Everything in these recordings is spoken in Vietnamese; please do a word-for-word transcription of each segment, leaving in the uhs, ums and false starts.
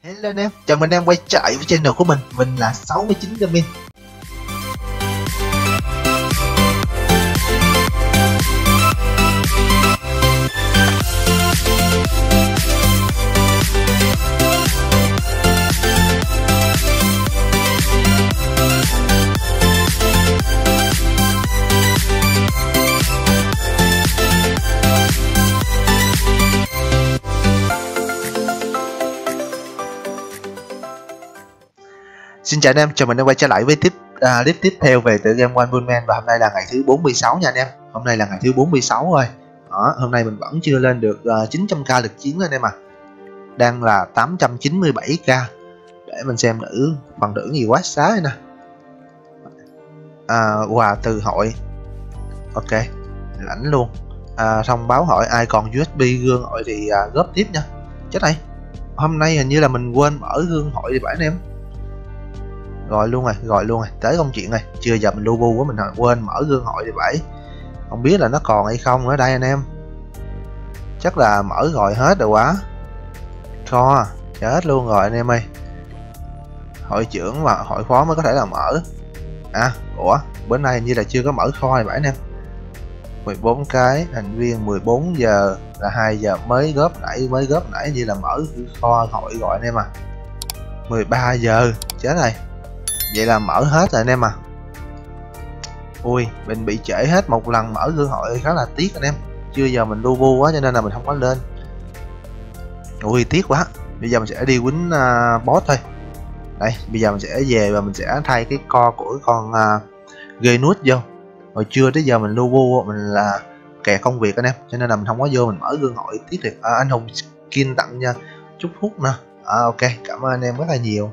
Hello anh em, chào mừng anh em quay trở lại với channel của mình. Mình là sáu mươi chín Gaming. Xin chào anh em, chào mừng anh em quay trở lại với tiếp à, clip tiếp theo về tựa game One Punch Man. Và hôm nay là ngày thứ bốn mươi sáu nha anh em. Hôm nay là ngày thứ bốn mươi sáu rồi. Đó, hôm nay mình vẫn chưa lên được uh, chín trăm k lực chiến anh em à. Đang là tám trăm chín mươi bảy k. Để mình xem thử phần thưởng gì quá xá đây nè. À, quà từ hội. Ok, lãnh luôn. À, thông báo hội ai còn u ét bê gương hội thì uh, góp tiếp nha. Chết này. Hôm nay hình như là mình quên mở gương hội thì phải anh em. Gọi luôn rồi, gọi luôn rồi, tới công chuyện rồi. Chưa giờ mình lu bu quá, mình quên mở gương hội thì phải. Không biết là nó còn hay không ở đây anh em. Chắc là mở gọi hết rồi quá. Kho, chết luôn rồi anh em ơi. Hội trưởng và hội phó mới có thể là mở. À, ủa, bữa nay như là chưa có mở kho thì phải anh em. mười bốn cái, thành viên mười bốn giờ là hai giờ mới góp nãy, mới góp nãy như là mở kho hội gọi anh em à. mười ba giờ, chết rồi. Vậy là mở hết rồi anh em à. Ui, mình bị trễ hết một lần mở gương hội khá là tiếc anh em. Chưa giờ mình lu bu quá cho nên là mình không có lên. Ui, tiếc quá. Bây giờ mình sẽ đi quýnh uh, boss thôi. Đây, bây giờ mình sẽ về và mình sẽ thay cái co của con uh, gây nút vô. Hồi trưa tới giờ mình lu bu, mình là kẹt công việc anh em, cho nên là mình không có vô mình mở gương hội, tiếc thiệt. À, anh Hùng skin tặng nha, chúc phúc nè. À, ok, cảm ơn anh em rất là nhiều.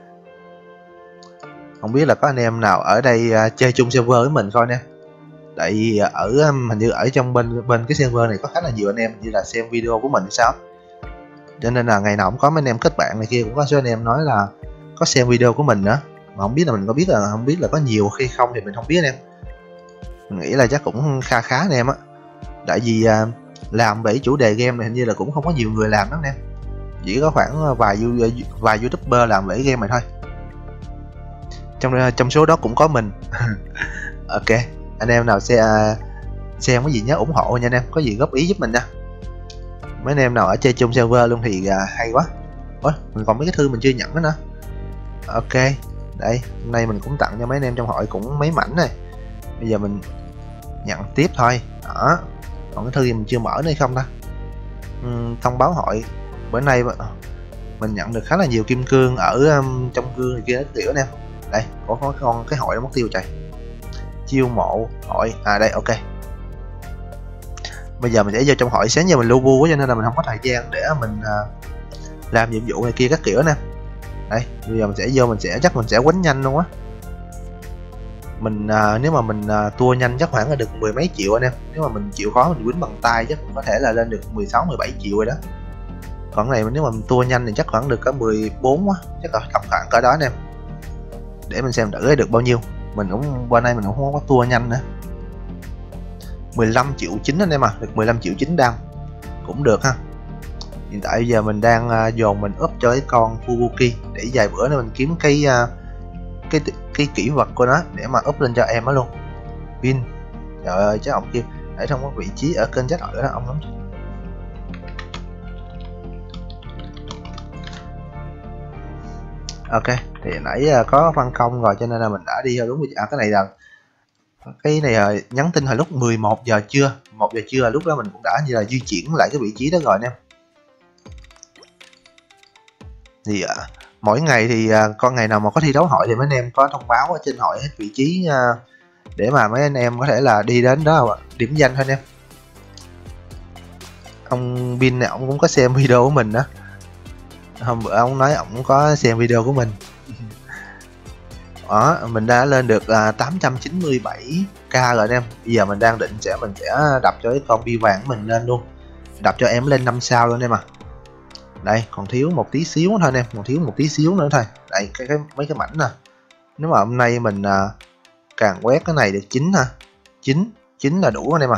Không biết là có anh em nào ở đây uh, chơi chung server với mình coi nè. Tại vì uh, ở um, hình như ở trong bên bên cái server này có khá là nhiều anh em như là xem video của mình sao. Cho nên là ngày nào cũng có mấy anh em kết bạn này kia, cũng có số anh em nói là có xem video của mình nữa. Mà không biết là mình có biết là không biết là có nhiều khi không thì mình không biết anh em. Mình nghĩ là chắc cũng kha khá anh em á. Tại vì uh, làm về chủ đề game này hình như là cũng không có nhiều người làm đó anh em. Chỉ có khoảng vài vài youtuber làm về game này thôi. Trong trong số đó cũng có mình. Ok, anh em nào xem xem cái gì nhớ ủng hộ nha anh em, có gì góp ý giúp mình nha. Mấy anh em nào ở chơi chung server luôn thì uh, hay quá. Ôi, mình còn mấy cái thư mình chưa nhận đó nữa. Ok, đây hôm nay mình cũng tặng cho mấy anh em trong hội cũng mấy mảnh này. Bây giờ mình nhận tiếp thôi. Đó, còn cái thư gì mình chưa mở nữa không ta. uhm, thông báo hội bữa nay mình nhận được khá là nhiều kim cương ở um, trong gương này kia tiểu anh em. Đây, có, có con cái hội nó mất tiêu trời. Chiêu mộ hội, à đây, ok. Bây giờ mình sẽ vô trong hội, sáng giờ mình lu bu quá cho nên là mình không có thời gian để mình uh, làm nhiệm vụ này kia các kiểu nè. Đây, bây giờ mình sẽ vô, mình sẽ chắc mình sẽ quánh nhanh luôn á. Mình uh, nếu mà mình uh, tua nhanh chắc khoảng là được mười mấy triệu anh em. Nếu mà mình chịu khó mình quýnh bằng tay chắc cũng có thể là lên được mười sáu mười bảy triệu rồi đó. Còn này nếu mà mình tua nhanh thì chắc khoảng được có mười bốn quá, chắc là tầm khoảng cỡ đó anh em. Để mình xem thử được bao nhiêu. Mình cũng qua nay mình cũng không có tua nhanh nữa. Mười lăm triệu chín anh em à, được mười lăm triệu chín đam. Cũng được ha. Hiện tại bây giờ mình đang uh, dồn mình up cho cái con Fubuki để vài bữa nữa mình kiếm cái uh, cái cái kỹ vật của nó để mà up lên cho em nó luôn. Pin. Trời ơi, chứ ông kia để trong cái vị trí ở kênh chat hội đó ông lắm. Ok, thì nãy có phân công rồi cho nên là mình đã đi theo đúng vị trí. À, cái này là cái này là nhắn tin hồi lúc mười một giờ trưa, một giờ trưa, lúc đó mình cũng đã như là di chuyển lại cái vị trí đó rồi anh em. Thì à, mỗi ngày thì à, con ngày nào mà có thi đấu hội thì mấy anh em có thông báo ở trên hội hết vị trí à, để mà mấy anh em có thể là đi đến đó điểm danh thôi anh em. Ông Bin này ông cũng có xem video của mình đó. Hôm bữa ông nói ông có xem video của mình. Đó, mình đã lên được uh, tám trăm chín mươi bảy k rồi anh em. Bây giờ mình đang định sẽ mình sẽ đập cho cái con bi vàng của mình lên luôn. Đập cho em lên năm sao luôn em à. Đây, còn thiếu một tí xíu thôi anh em, còn thiếu một tí xíu nữa thôi. Đây, cái, cái mấy cái mảnh nè. Nếu mà hôm nay mình uh, càng quét cái này được chín ha. chín, chín là đủ anh em à.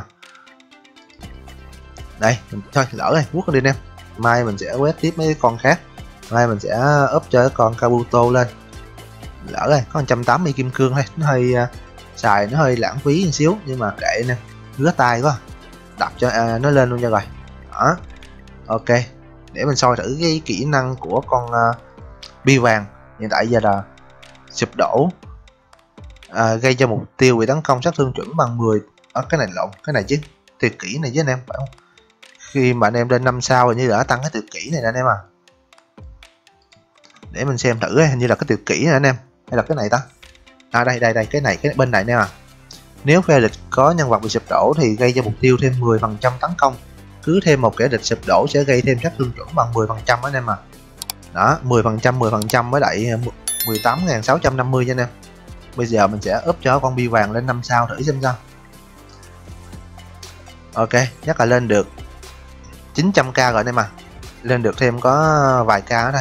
Đây, mình, thôi lỡ rồi, quất đi anh em. Mai mình sẽ quét tiếp mấy con khác. Đây mình sẽ up cho cái con Kabuto lên. Lỡ rồi có một trăm tám mươi kim cương thôi, nó hơi uh, xài nó hơi lãng phí một xíu, nhưng mà kệ nè, ngứa tay quá, đập cho uh, nó lên luôn cho rồi. Đó, ok, để mình soi thử cái kỹ năng của con uh, bi vàng. Hiện tại giờ là sụp đổ, à, gây cho mục tiêu bị tấn công sát thương chuẩn bằng mười. Ở à, cái này lộn, cái này chứ tuyệt kỹ này với anh em phải không? Khi mà anh em lên năm sao như đã tăng cái tuyệt kỹ này nè anh em à. Để mình xem thử, hình như là cái tuyệt kỹ này anh em, hay là cái này ta? À đây đây đây, cái này, cái bên này nè à. Nếu phe địch có nhân vật bị sụp đổ thì gây cho mục tiêu thêm mười phần trăm tấn công. Cứ thêm một kẻ địch sụp đổ sẽ gây thêm sát thương chuẩn bằng mười phần trăm anh em à. Đó, mười phần trăm mười phần trăm với lại mười tám nghìn sáu trăm năm mươi nha anh em. Bây giờ mình sẽ up cho con bi vàng lên năm sao thử xem sao. Ok, chắc là lên được chín trăm k rồi anh em à. Lên được thêm có vài k nữa thôi.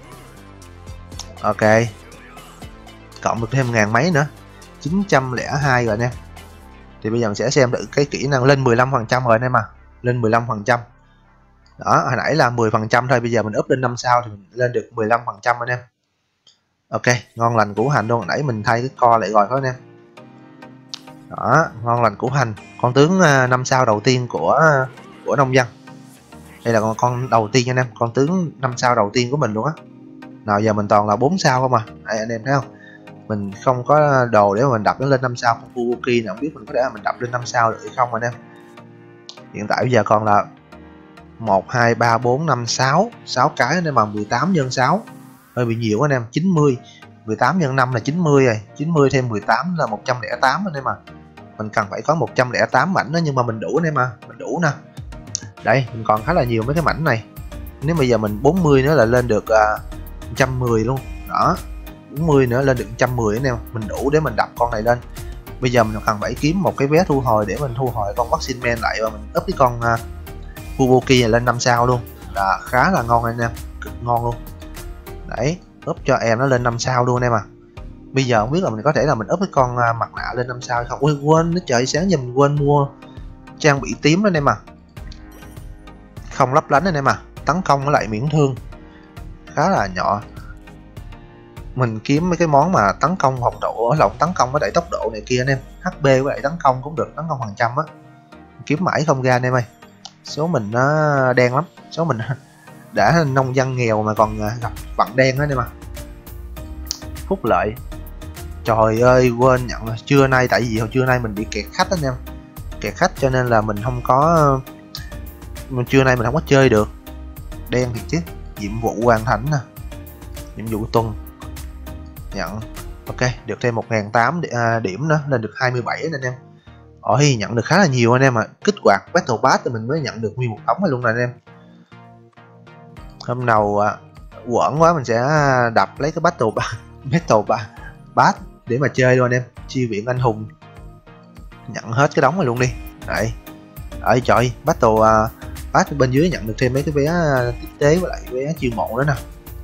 Ok, cộng được thêm ngàn mấy nữa, chín trăm lẻ hai rồi anh em. Thì bây giờ mình sẽ xem thử cái kỹ năng lên mười lăm phần trăm rồi anh em à. Lên mười lăm phần trăm. Đó, hồi nãy là mười phần trăm thôi, bây giờ mình up lên năm sao thì mình lên được mười lăm phần trăm anh em. Ok, ngon lành củ hành luôn, hồi nãy mình thay cái co lại rồi thôi anh em. Đó, ngon lành củ hành, con tướng năm sao đầu tiên của của nông dân. Đây là con con đầu tiên anh em, con tướng năm sao đầu tiên của mình luôn á. Nào giờ mình toàn là bốn sao không à. Đây anh em thấy không? Mình không có đồ để mà mình đập nó lên năm sao. Con Fubuki này không biết mình có để mình đập lên năm sao được hay không anh em. Hiện tại bây giờ còn là một hai ba bốn năm sáu, sáu cái nên mà mười tám nhân sáu. Hơi bị nhiều anh em, chín mươi. mười tám nhân năm là chín mươi rồi, chín mươi thêm mười tám là một trăm lẻ tám anh em à. Mình cần phải có một trăm lẻ tám mảnh đó, nhưng mà mình đủ anh em à, mình đủ nè. Đây, mình còn khá là nhiều mấy cái mảnh này. Nếu bây giờ mình bốn mươi nữa là lên được uh, một trăm mười luôn. Đó, bốn mươi nữa lên được một trăm mười anh em, mình đủ để mình đập con này lên. Bây giờ mình cần phải kiếm một cái vé thu hồi để mình thu hồi con vaccine man lại và mình up cái con uh, Fubuki này lên năm sao luôn. Là khá là ngon anh em, cực ngon luôn. Đấy, up cho em nó lên năm sao luôn em à. Bây giờ không biết là mình có thể là mình up cái con uh, mặt nạ lên năm sao hay không. Ôi quên, nó trời sáng giờ mình quên mua trang bị tím đó anh em à. Không lấp lánh anh em à, tấn công với lại miễn thương khá là nhỏ. Mình kiếm mấy cái món mà tấn công phòng độ ở lộn tấn công với lại tốc độ này kia anh em, hát pê với lại tấn công cũng được, tấn công phần trăm á. Kiếm mãi không ra anh em ơi. Số mình nó đen lắm, số mình đã nông dân nghèo mà còn gặp vận đen đó anh em à. Phúc lợi, trời ơi quên nhận là trưa nay, tại vì hồi trưa nay mình bị kẹt khách anh em, kẹt khách cho nên là mình không có, trưa nay mình không có chơi được. Đen thiệt chứ. Nhiệm vụ hoàn thành nè, nhiệm vụ tuần nhận. Ok, được thêm một nghìn tám trăm điểm nữa, lên được hai mươi bảy anh em. Ôi, nhận được khá là nhiều anh em ạ. À. Kích hoạt Battle Pass thì mình mới nhận được nguyên một đống luôn nè anh em. Hôm nào à, quẩn quá mình sẽ đập lấy cái Battle Battle Pass để mà chơi luôn anh em. Chi viện anh hùng, nhận hết cái đống này luôn đi. Đấy, ơi trời, Battle uh, Pass bên dưới nhận được thêm mấy cái vé tiếp tế với lại vé chiêu mộ nữa nè.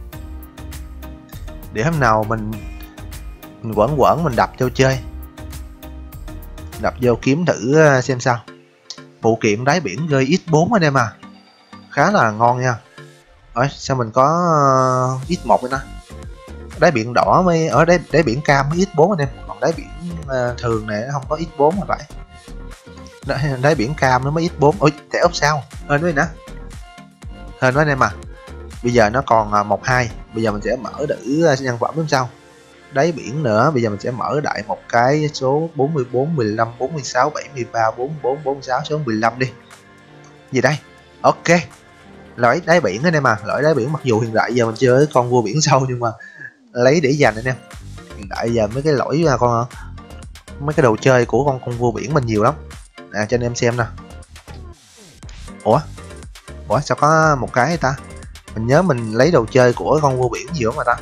Để hôm nào mình mình quẩn quẩn mình đập vô chơi, đập vô kiếm thử xem sao. Phụ kiện đáy biển rơi ích bốn anh em à, khá là ngon nha. Ơi sao mình có ích một nữa, đáy biển đỏ mới ở đáy, đáy biển cam mới ích bốn anh em, còn đáy biển uh, thường này nó không có ích bốn mà phải. Đáy, đáy biển cam nó mới ích bốn. Ôi thẻ ốp sao hên đấy nè, hên quá anh em à. Bây giờ nó còn một hai, bây giờ mình sẽ mở thử nhân phẩm đúng sao. Đáy biển nữa, bây giờ mình sẽ mở đại một cái số bốn mươi bốn, mười lăm, bốn mươi sáu, bảy mươi ba, bốn mươi bốn, bốn mươi sáu, số mười lăm đi. Gì đây? Ok. Lõi đáy biển anh em à, lõi đáy biển mặc dù hiện tại giờ mình chơi con vua biển sâu nhưng mà lấy để dành anh em. Hiện tại giờ mấy cái lỗi con mấy cái đồ chơi của con con vua biển mình nhiều lắm. À cho anh em xem nè. Ủa? Ủa sao có một cái ta? Mình nhớ mình lấy đồ chơi của con vua biển nhiều mà ta.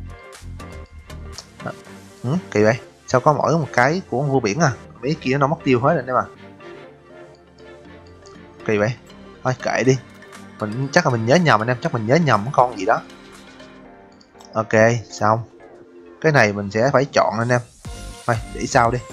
Ừ, kỳ vậy, sao có mỗi một cái của con vua biển à, mấy kia nó mất tiêu hết rồi đấy mà. Kỳ vậy, thôi kệ đi, mình chắc là mình nhớ nhầm anh em, chắc mình nhớ nhầm con gì đó. Ok xong, cái này mình sẽ phải chọn anh em, thôi để sau đi.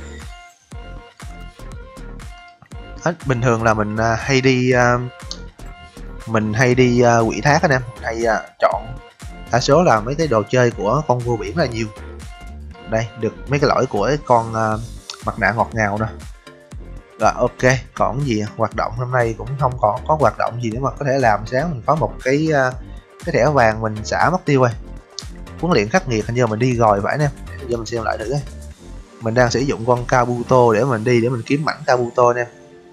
Hết, bình thường là mình uh, hay đi uh, mình hay đi uh, quỹ thác anh em, hay uh, chọn đa số là mấy cái đồ chơi của con vua biển là nhiều. Đây được mấy cái lõi của con uh, mặt nạ ngọt ngào nè. Rồi ok, còn gì hoạt động hôm nay cũng không còn có hoạt động gì nữa mà có thể làm. Sáng mình có một cái uh, cái thẻ vàng mình xả mất tiêu rồi. Huấn luyện khắc nghiệt hình như mình đi rồi phải em. Để giờ mình xem lại thử ấy. Mình đang sử dụng con Kabuto để mình đi để mình kiếm mảnh Kabuto anh em.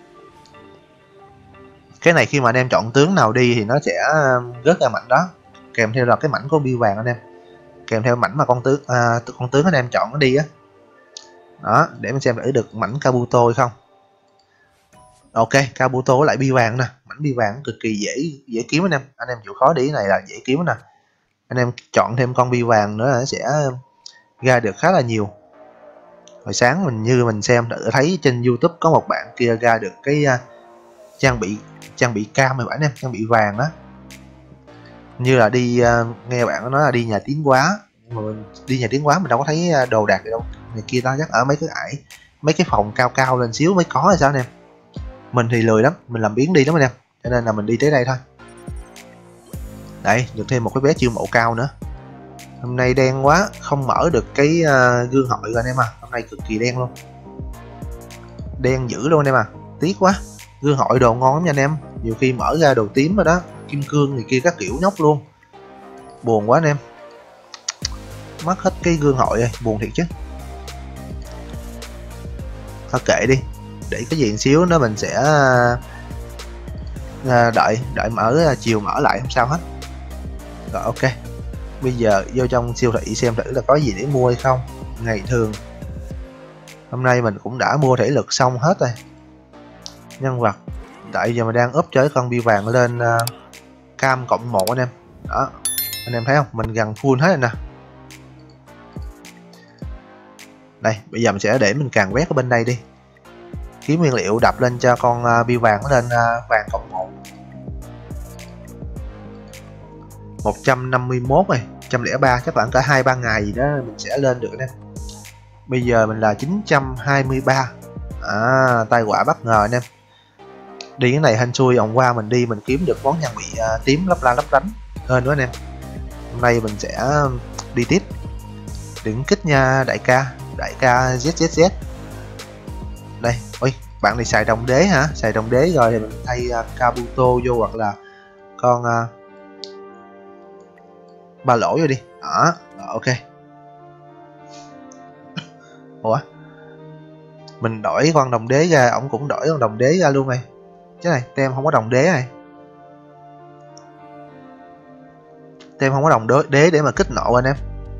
Cái này khi mà anh em chọn tướng nào đi thì nó sẽ rớt ra mảnh đó, kèm theo là cái mảnh con bưu vàng anh em, kèm theo mảnh mà con tướng à, con tướng anh em chọn nó đi á. Đó, để mình xem thử được mảnh Kabuto hay không. Ok, Kabuto lại bưu vàng nè, mảnh bưu vàng cực kỳ dễ dễ kiếm anh em. Anh em chịu khó đi, này là dễ kiếm nè. Anh em chọn thêm con bưu vàng nữa là nó sẽ ra được khá là nhiều. Hồi sáng mình như mình xem thử thấy trên YouTube có một bạn kia ra được cái uh, trang bị trang bị cam rồi anh em, trang bị vàng đó. Như là đi uh, nghe bạn nói là đi nhà tiến hóa, mà mình đi nhà tiến hóa mình đâu có thấy đồ đạc gì đâu. Này kia đó chắc ở mấy cái ải, mấy cái phòng cao cao lên xíu mới có hay sao anh em. Mình thì lười lắm, mình làm biến đi lắm anh em, cho nên là mình đi tới đây thôi. Đây, được thêm một cái vé chiêu mộ cao nữa. Hôm nay đen quá, không mở được cái uh, gương hội rồi anh em à. Hôm nay cực kỳ đen luôn, đen dữ luôn anh em à, tiếc quá. Gương hội đồ ngon lắm nha anh em, nhiều khi mở ra đồ tím rồi đó, kim cương thì kia các kiểu nhóc luôn, buồn quá anh em. Mất hết cái gương hội rồi, buồn thiệt chứ. Thôi kệ đi, để cái gì một xíu nữa mình sẽ uh, đợi đợi mở uh, chiều mở lại không sao hết. Rồi ok, bây giờ vô trong siêu thị xem thử là có gì để mua hay không. Ngày thường hôm nay mình cũng đã mua thể lực xong hết rồi. Nhân vật tại giờ mình đang úp chơi con bưu vàng lên uh, cam cộng một anh em. Đó, anh em thấy không, mình gần full hết rồi nè. Đây, bây giờ mình sẽ để mình càng quét ở bên đây đi, kiếm nguyên liệu đập lên cho con uh, bưu vàng nó lên uh, vàng cộng một. Một trăm năm mươi mốt này, một trăm lẻ ba, chắc khoảng cả hai ba ngày gì đó mình sẽ lên được anh em. Bây giờ mình là chín trăm hai mươi ba. À, tai họa bất ngờ anh em. Đi cái này hên xui, hôm qua mình đi mình kiếm được món trang bị uh, tím lấp la lấp lánh hơn nữa anh em. Hôm nay mình sẽ đi tiếp. Đừng kích nha đại ca, đại ca Z Z Z. Đây, ôi, bạn này xài đồng đế hả? Xài đồng đế rồi thì mình thay uh, Kabuto vô hoặc là con uh, ba lỗ vô đi. Đó, rồi, ok. Ủa, mình đổi con đồng đế ra, ổng cũng đổi con đồng đế ra luôn rồi. Chứ này, tem không có đồng đế này. Tem không có đồng đế để mà kích nộ anh em.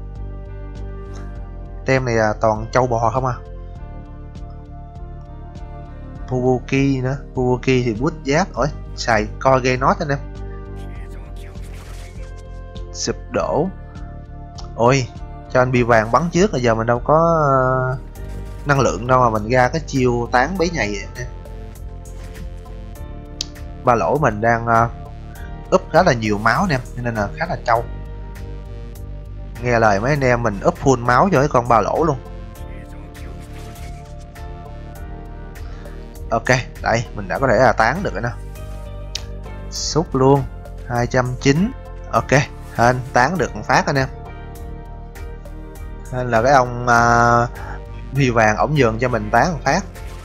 Tem này là toàn trâu bò không à. Fubuki nữa, Fubuki thì bút giáp. Ôi, xài coi gây nốt anh em. Sụp đổ. Ôi, cho anh bì vàng bắn trước, bây giờ mình đâu có uh, năng lượng đâu mà mình ra cái chiêu tán bấy nhầy vậy. Ba lỗ mình đang uh, úp khá là nhiều máu anh em, nên là khá là trâu. Nghe lời mấy anh em mình úp full máu cho cái con ba lỗ luôn. Ok, đây mình đã có thể là tán được rồi nè. Xúc luôn, hai trăm chín mươi. Ok, hên tán được một phát anh em. Nên là cái ông uh, huy vàng ổng nhường cho mình tán một phát.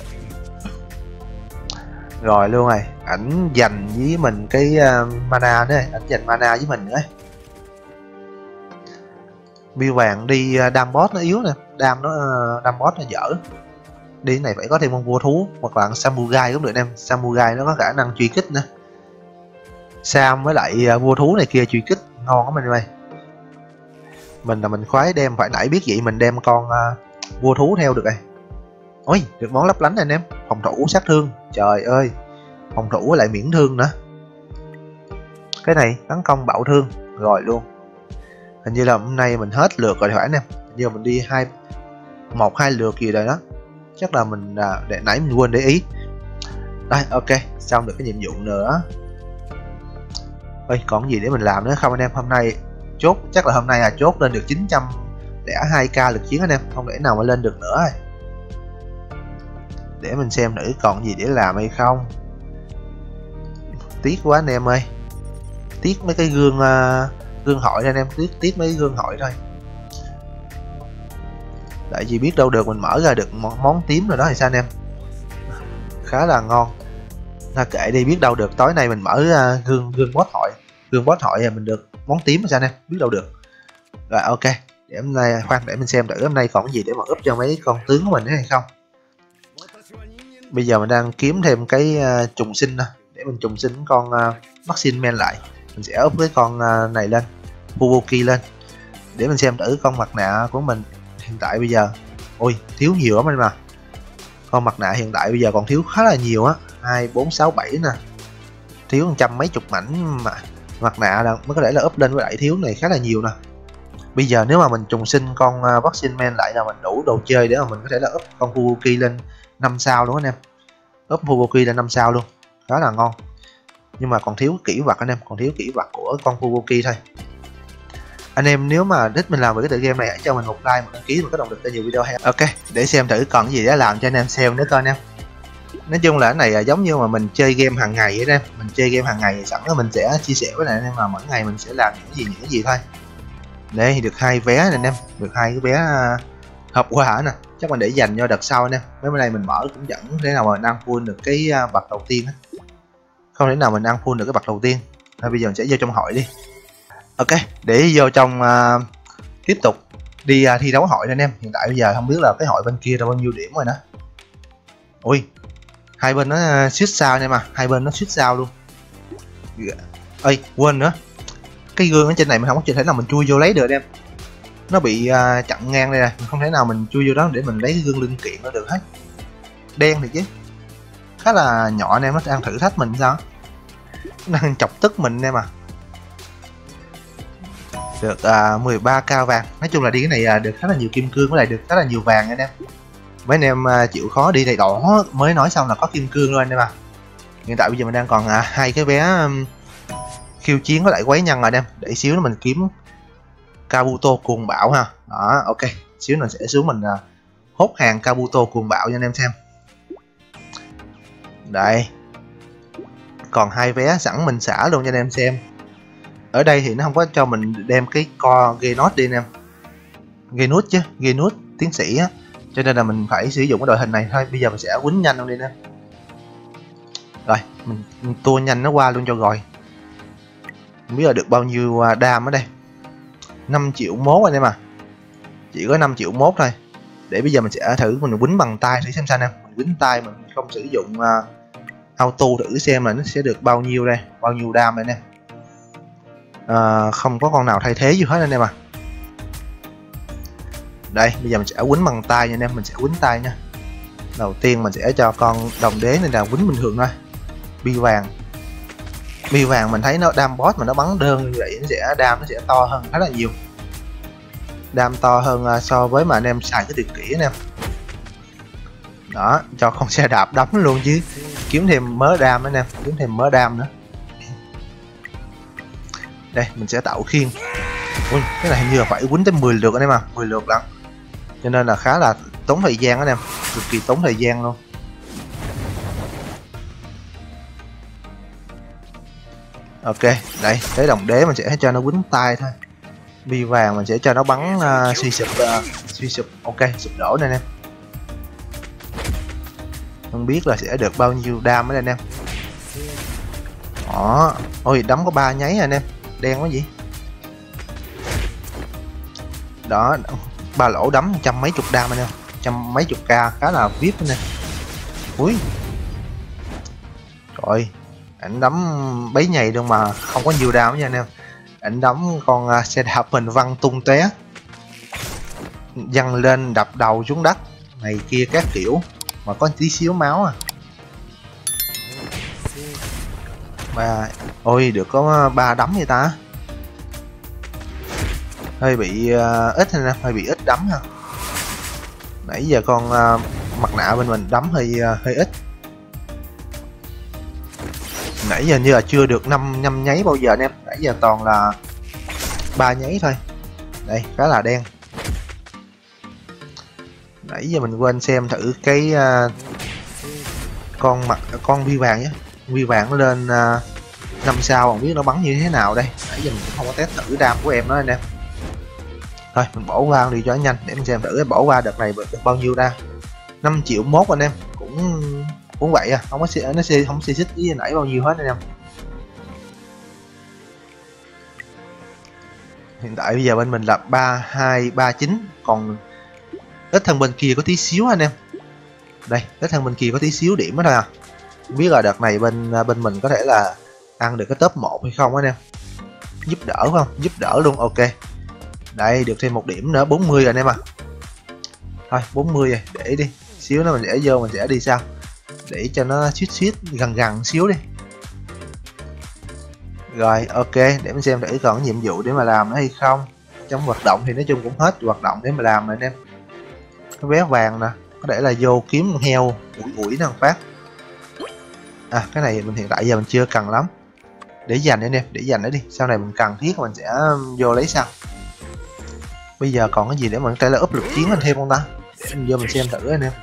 Rồi luôn rồi, ảnh dành với mình cái uh, mana nữa, ảnh dành mana với mình nữa. Bill vàng đi uh, đam boss nó yếu nè, đam nó uh, đam boss nó dở. Đi này phải có thêm con vua thú hoặc là samurai cũng được em, samurai nó có khả năng truy kích nữa. Sam với lại uh, vua thú này kia truy kích ngon lắm anh ơi. Mình là mình khoái đem, phải nãy biết vậy mình đem con uh, vua thú theo được rồi. Ôi, được món lấp lánh anh em, phòng thủ sát thương, trời ơi, phòng thủ với lại miễn thương nữa. Cái này tấn công bạo thương rồi luôn. Hình như là hôm nay mình hết lượt rồi phải anh em, giờ mình đi hai một hai lượt gì rồi đó, chắc là mình uh, để nãy mình quên để ý. Đây, ok, xong được cái nhiệm vụ nữa. Ôi, còn gì để mình làm nữa không anh em? Hôm nay chốt, chắc là hôm nay là chốt lên được chín trăm lẻ hai k lực chiến anh em, không để nào mà lên được nữa rồi. Để mình xem thử còn gì để làm hay không. Tiếc quá anh em ơi, tiếc mấy cái gương uh, gương hội anh em, tiếp tiếp mấy gương hội thôi. Tại vì biết đâu được mình mở ra được món, món tím rồi đó thì sao anh em, khá là ngon. Ta kệ đi, biết đâu được tối nay mình mở uh, gương gương boss hội, gương boss hội là mình được món tím rồi sao anh em, biết đâu được. Rồi ok, để hôm nay khoan để mình xem thử hôm nay còn cái gì để mà úp cho mấy con tướng của mình hay không. Bây giờ mình đang kiếm thêm cái uh, trùng sinh nè, để mình trùng sinh con uh, Maxine Man lại. Mình sẽ úp cái con uh, này lên, Fubuki lên, để mình xem thử con mặt nạ của mình hiện tại bây giờ. Ôi thiếu nhiều lắm anh mà, con mặt nạ hiện tại bây giờ còn thiếu khá là nhiều á, hai bốn sáu bảy nè, thiếu một trăm mấy chục mảnh mà mặt nạ là mới có thể là up lên, với lại thiếu này khá là nhiều nè. Bây giờ nếu mà mình trùng sinh con uh, Boxing Man lại là mình đủ đồ chơi để mà mình có thể là up con Fubuki lên năm sao luôn anh em, up Fubuki lên năm sao luôn, khá là ngon. Nhưng mà còn thiếu kỹ vật anh em, còn thiếu kỹ vật của con Fubuki thôi. Anh em nếu mà thích mình làm về cái tựa game này hãy cho mình một like, một đăng ký và có động lực cho nhiều video hay. Ok, để xem thử còn cái gì để làm cho anh em xem nữa coi anh em. Nói chung là cái này là giống như mà mình chơi game hàng ngày vậy em, mình chơi game hàng ngày sẵn là mình sẽ chia sẻ với anh em mà mỗi ngày mình sẽ làm những gì những cái gì thôi. Đây được hai vé này anh em, được hai cái vé uh, hộp quà nè, chắc mình để dành cho đợt sau anh em. Mấy bên này mình mở cũng chẳng thế nào mà mình ăn full được cái uh, bậc đầu tiên á, không thể nào mình ăn full được cái bậc đầu tiên. Thôi bây giờ mình sẽ vô trong hội đi. Ok, để vô trong uh, tiếp tục đi uh, thi đấu hội anh em. Hiện tại bây giờ không biết là cái hội bên kia là bao nhiêu điểm rồi đó. Ui, hai bên nó suýt sao anh em à, hai bên nó suýt sao luôn. Ơi quên nữa, cái gương ở trên này mình không có thể nào mình chui vô lấy được anh em, nó bị uh, chặn ngang đây này, mình không thể nào mình chui vô đó để mình lấy cái gương linh kiện nó được hết. Đen thì chứ, khá là nhỏ anh em, nó đang thử thách mình sao, nó đang chọc tức mình anh em à. Được uh, mười ba k vàng, nói chung là đi cái này uh, được khá là nhiều kim cương, với lại được khá là nhiều vàng anh em. Mấy anh em uh, chịu khó đi này đỏ mới nói xong là có kim cương luôn anh em à. Hiện tại bây giờ mình đang còn uh, hai cái vé um, khiêu chiến với lại quấy nhân rồi anh em, để xíu nữa mình kiếm Kabuto cuồng bạo ha. Đó ok, xíu nữa sẽ xuống mình uh, hốt hàng Kabuto cuồng bạo cho anh em xem. Đây còn hai vé sẵn mình xả luôn cho anh em xem. Ở đây thì nó không có cho mình đem cái co Genos đi anh em, Genos chứ, Genos tiến sĩ á, cho nên là mình phải sử dụng cái đội hình này thôi. Bây giờ mình sẽ quýnh nhanh luôn đi nè. Rồi mình, mình tua nhanh nó qua luôn cho rồi. Không biết là được bao nhiêu đam ở đây, năm triệu mốt anh em à, chỉ có năm triệu mốt thôi. Để bây giờ mình sẽ thử mình quýnh bằng tay thử xem sao nè, mình quýnh tay mình không sử dụng uh, auto thử xem là nó sẽ được bao nhiêu đây, bao nhiêu đam đây nè. Uh, không có con nào thay thế gì hết anh em à. Đây bây giờ mình sẽ quýnh bằng tay nha anh em, mình sẽ quýnh tay nha. Đầu tiên mình sẽ cho con đồng đế này là quýnh bình thường thôi. Bi vàng, bi vàng mình thấy nó đam boss mà nó bắn đơn như vậy, nó sẽ đam nó sẽ to hơn khá là nhiều, đam to hơn uh, so với mà anh em xài cái tuyệt kỹ anh em. Đó, cho con xe đạp đấm luôn chứ, kiếm thêm mớ đam anh em, kiếm thêm mớ đam nữa. Đây mình sẽ tạo khiên. Ui, cái này hình như là phải quýnh tới mười lượt anh em à, mười lượt lắm, cho nên là khá là tốn thời gian anh em, cực kỳ tốn thời gian luôn. Ok, đây cái đồng đế mình sẽ cho nó quýnh tay thôi. Bi vàng mình sẽ cho nó bắn uh, suy sụp, uh, suy sụp, ok, sụp đổ này anh em. Không biết là sẽ được bao nhiêu đam đấy anh em. Đó, ôi đấm có ba nháy anh em, đen quá gì. Đó, ba lỗ đấm trăm mấy chục đam anh em, trăm mấy chục k, khá là vip anh em. Ui, trời, ảnh đấm bấy nhầy luôn mà không có nhiều đam nha anh em. Ảnh đấm con uh, xe đạp mình văng tung té, văng lên đập đầu xuống đất này kia các kiểu mà có tí xíu máu à. Ba, ôi được có ba đấm vậy ta, hơi bị uh, ít nè, hơi bị ít đấm ha. Nãy giờ con uh, mặt nạ bên mình đấm hơi uh, hơi ít. Nãy giờ như là chưa được năm năm nháy bao giờ anh em, nãy giờ toàn là ba nháy thôi. Đây khá là đen. Nãy giờ mình quên xem thử cái uh, con mặt con vi vàng nhé, vi vàng nó lên uh, năm sao không biết nó bắn như thế nào đây, nãy giờ mình cũng không có test thử đam của em đó anh em. Thôi mình bỏ qua đi cho nhanh để mình xem thử cái bỏ qua đợt này được bao nhiêu đam. Năm triệu mốt anh em, cũng cũng vậy à, không có nó xê không xê xích với nãy bao nhiêu hết anh em. Hiện tại bây giờ bên mình là ba hai ba chín, còn ít hơn bên kia có tí xíu anh em. Đây, ít hơn bên kia có tí xíu điểm đó thôi à. Không biết là đợt này bên bên mình có thể là ăn được cái top một hay không anh em. Giúp đỡ phải không? Giúp đỡ luôn, ok. Đây, được thêm một điểm nữa, bốn mươi rồi anh em à. Thôi, bốn mươi rồi, để đi. Xíu nữa mình sẽ vô, mình sẽ đi sao. Để cho nó suýt suýt gần gần xíu đi. Rồi, ok, để mình xem thử còn nhiệm vụ để mà làm nữa hay không. Trong hoạt động thì nói chung cũng hết hoạt động để mà làm rồi anh em. Cái vé vàng nè, có thể là vô kiếm con heo, ủi ủi nó phát. À, cái này mình hiện tại giờ mình chưa cần lắm. Để dành anh em, để dành nó đi. Sau này mình cần thiết mình sẽ vô lấy sau. Bây giờ còn cái gì để mình có thể là up lực chiến lên thêm không ta? Để mình vô mình xem thử anh em.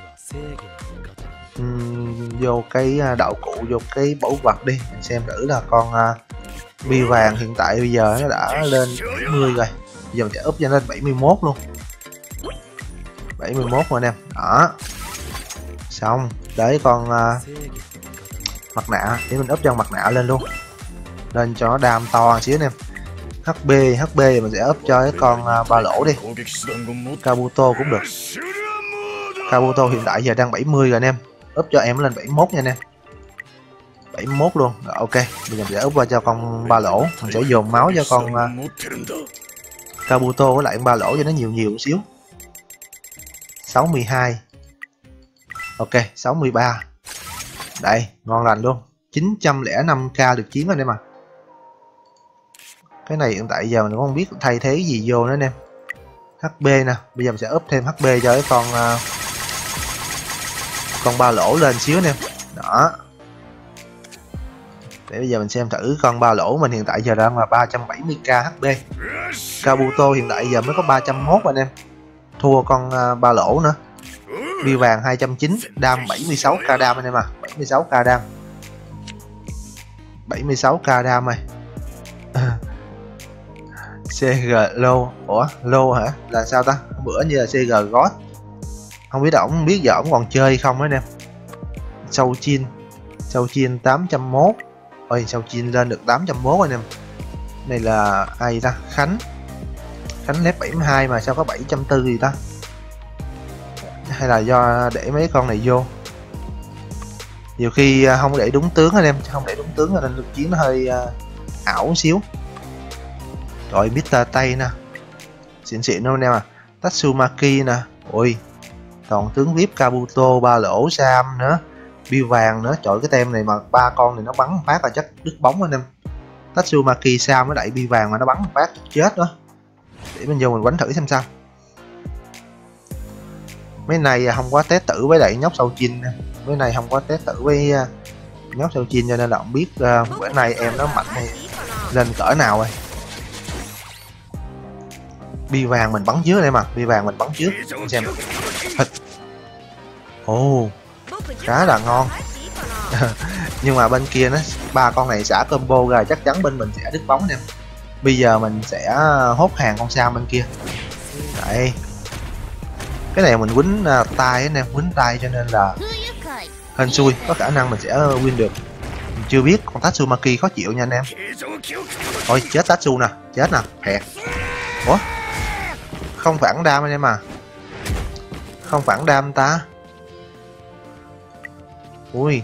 Uhm, vô cái đạo cụ, vô cái bảo vật đi, mình xem thử là con uh, bi vàng hiện tại bây giờ nó đã lên bảy mươi rồi. Bây giờ mình sẽ up cho lên bảy mươi mốt luôn. bảy mươi mốt rồi anh em. Đó. Xong, đấy con uh, mặt nạ, để mình up cho mặt nạ lên luôn. Lên cho nó đam to một xíu anh em. hát pê, hát pê mình sẽ up cho cái con uh, ba lỗ đi. Kabuto cũng được. Kabuto hiện tại giờ đang bảy mươi rồi anh em. Up cho em lên bảy mươi mốt nha anh em. bảy mươi mốt luôn. Rồi, ok. Bây giờ mình sẽ up qua cho con ba lỗ. Mình sẽ dồn máu cho con uh, Kabuto với lại con ba lỗ cho nó nhiều nhiều một xíu. sáu mươi hai. Ok, sáu mươi ba. Đây, ngon lành luôn. chín trăm lẻ năm k được chiến anh em à. Cái này hiện tại giờ mình cũng không biết thay thế gì vô nữa anh em. hát pê nè, bây giờ mình sẽ up thêm hát pê cho cái con uh, con ba lỗ lên xíu anh em. Đó. Để bây giờ mình xem thử con ba lỗ mình hiện tại giờ đang là ba trăm bảy mươi k hát pê. Kabuto hiện tại giờ mới có ba trăm mốt anh em. Thua con uh, ba lỗ nữa. Bi vàng hai trăm chín, đam bảy mươi sáu k đam anh em à, bảy mươi sáu k đam. bảy mươi sáu k đam này. xê giê low, ủa low hả? Là sao ta? Bữa như là xê giê God. Không biết ổng biết giờ ổng còn chơi hay không anh em. Sâu Chin, Sâu Chin tám trăm mốt. Ôi Sâu Chin lên được tám trăm mốt anh em. Này là ai ta? Khánh. Khánh level bảy mươi hai mà sao có bảy trăm bốn mươi gì ta? Hay là do để mấy con này vô. Nhiều khi không để đúng tướng anh em, không để đúng tướng nên lực chiến nó hơi uh, ảo một xíu. Rồi mít tơ Tây nè. Xịn xịn luôn anh em à. Tatsumaki nè. Ôi. Còn tướng vê i pê Kabuto, ba lỗ Sam nữa. Bi vàng nữa. Trời, cái tem này mà ba con này nó bắn phát là chắc đứt bóng anh em. Tatsumaki Sam với lại bi vàng mà nó bắn phát chết đó. Để mình vô mình quánh thử xem sao. Mấy này không có test thử với lại nhóc Sâu Chin. Mấy này không có test thử với nhóc Sâu Chin cho nên là không biết uh, bữa nay em nó mạnh hay lên cỡ nào rồi. Bi vàng mình bắn trước đây mà, bi vàng mình bắn trước xem. Ồ, oh, khá là ngon. Nhưng mà bên kia nó ba con này xả combo ra chắc chắn bên mình sẽ đứt bóng nè. Bây giờ mình sẽ hốt hàng con sao bên kia. Đấy. Cái này mình quýnh uh, tay anh em, quýnh tay cho nên là hên xui, có khả năng mình sẽ win được. Mình chưa biết con Tatsumaki khó chịu nha anh em. Ôi chết Tatsu nè, chết nè, hẹt. Ủa? Không phản đam anh em à. Không phản đam ta. Ui.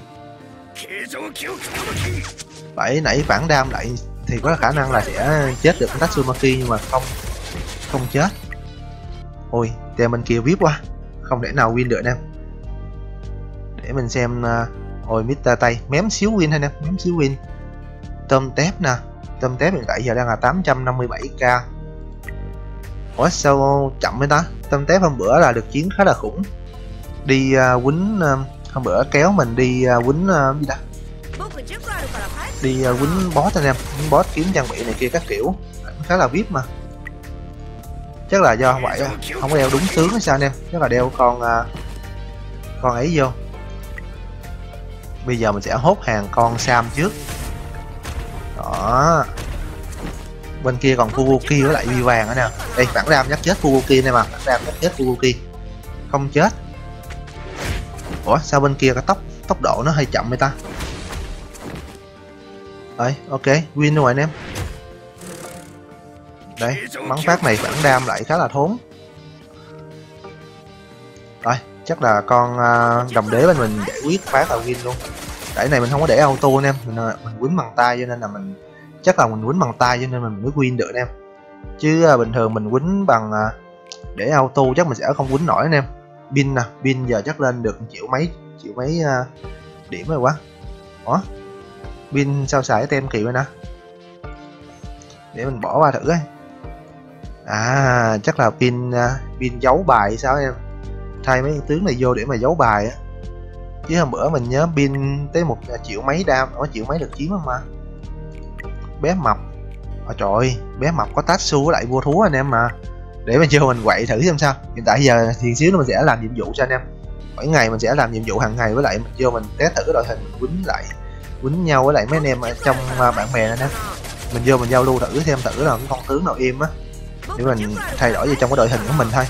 Vậy nãy phản đam lại thì có khả năng là sẽ chết được con Tatsumaki nhưng mà không không chết. Ôi, team bên kia vip quá, không thể nào win được anh em. Để mình xem. Uh, ôi mít tơ Tây mém xíu win anh em, mém xíu win. Tôm tép nè, tôm tép hiện tại giờ đang là tám trăm năm mươi bảy k. Ủa sao chậm với ta? Tôm tép hôm bữa là được chiến khá là khủng. Đi uh, quýnh uh, hôm bữa kéo mình đi uh, quýnh uh, gì đó. Đi uh, quýnh boss anh em, quýnh boss kiếm trang bị này kia các kiểu, khá là vip mà. Chắc là do vậy không có đeo đúng tướng hay sao anh em, chắc là đeo con uh, con ấy vô. Bây giờ mình sẽ hốt hàng con Sam trước. Đó, bên kia còn Fubuki với lại Vi vàng nữa nè. Đây phản ram nhắc chết Fubuki này mà, phản ram nhắc chết Fubuki không chết. Ủa sao bên kia cái tốc tốc độ nó hơi chậm vậy ta? Đấy, ok, win rồi anh em. Đấy, bắn phát này phản đam lại khá là thốn. Rồi, chắc là con uh, đồng đế bên mình giải quyết phát là win luôn. Cái này mình không có để auto anh em, mình mình quýnh bằng tay cho nên là mình chắc là mình quýnh bằng tay cho nên mình mới win được anh em. Chứ uh, bình thường mình quýnh bằng uh, để auto chắc mình sẽ không quýnh nổi anh em. Pin nè, pin giờ chắc lên được triệu mấy triệu mấy uh, điểm rồi quá. Ủa? Pin sao xài tem kỳ vậy nè. Để mình bỏ qua thử ấy. À chắc là pin uh, pin giấu bài sao em, thay mấy tướng này vô để mà giấu bài á. Chứ hôm bữa mình nhớ pin tới một triệu mấy đam, có triệu mấy được chiến không mà. Bé mập, ôi trời ơi, bé mập có Tatsu với lại vua thú anh em mà. Để mình vô mình quậy thử xem sao. Hiện tại giờ thì xíu nữa mình sẽ làm nhiệm vụ cho anh em. Mỗi ngày mình sẽ làm nhiệm vụ hàng ngày, với lại mình vô mình test thử cái đội hình mình quýnh lại quýnh nhau với lại mấy anh em ở trong uh, bạn bè anh em. Mình vô mình giao lưu thử xem thử là cái con tướng nào im á, để mình thay đổi vào trong cái đội hình của mình thôi.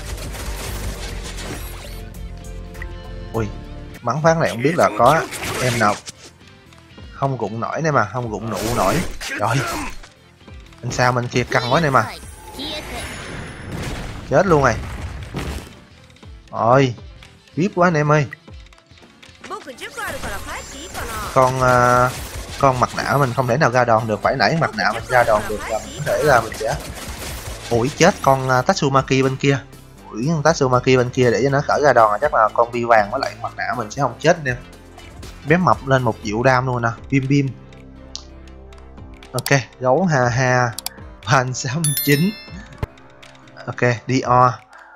Ui, bắn phát này không biết là có em nào không gụng nổi này mà, không gụng nụ nổi. Rồi, anh sao bên kia căng quá này mà, chết luôn rồi. Rồi, vip quá anh em ơi. Con uh, con mặt nạ mình không thể nào ra đòn được, phải nãy mặt nạ mình ra đòn được là có thể là mình sẽ. Ủi chết con uh, Tatsumaki bên kia. Ủi con Tatsumaki bên kia để cho nó khởi ra đòn là chắc là con Vi vàng với lại mặt nạ mình sẽ không chết nè. Bé mập lên một triệu đam luôn nè, bim bim. Ok, gấu ha ha. Van sáu chín. Ok, Dior.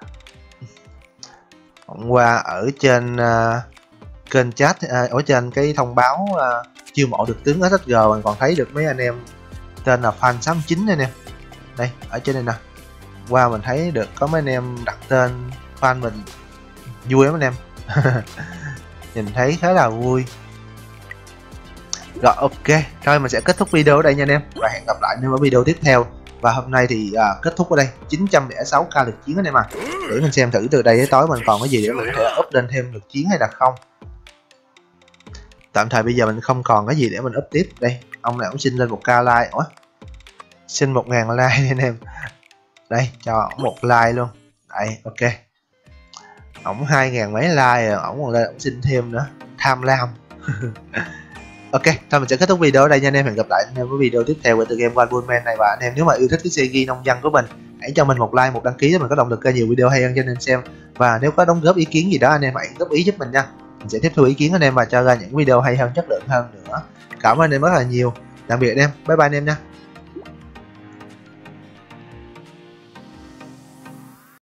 Hôm qua ở trên uh, kênh chat, uh, ở trên cái thông báo uh, chiêu mộ được tướng ét ét giê mình còn thấy được mấy anh em tên là Fan sáu chín anh em. Đây, ở trên này nè. Qua mình thấy được có mấy anh em đặt tên fan mình, vui lắm anh em. Nhìn thấy khá là vui. Rồi ok, thôi mình sẽ kết thúc video ở đây nha anh em, và hẹn gặp lại anh em ở video tiếp theo. Và hôm nay thì à, kết thúc ở đây, chín trăm lẻ sáu k lực chiến anh em à. Để mình xem thử từ đây đến tối mình còn cái gì để mình có thể up lên thêm lực chiến hay là không. Tạm thời bây giờ mình không còn cái gì để mình up tiếp. Đây, ông này cũng xin lên một k like. Ủa? Xin một ngàn like anh em. Đây, cho ổng một like luôn. Đây, ok. Ổng hai ngàn mấy like rồi, ổng còn lên ổng xin thêm nữa. Tham lam. Ok, thôi mình sẽ kết thúc video ở đây nha anh em. Hẹn gặp lại anh em với video tiếp theo của tựa game One Punch Man này. Và anh em nếu mà yêu thích cái series nông dân của mình, hãy cho mình một like, một đăng ký để mình có động lực ra nhiều video hay hơn cho anh em xem. Và nếu có đóng góp ý kiến gì đó anh em hãy góp ý giúp mình nha. Mình sẽ tiếp thu ý kiến anh em và cho ra những video hay hơn, chất lượng hơn nữa. Cảm ơn anh em rất là nhiều. Tạm biệt anh em. Bye bye anh em nha.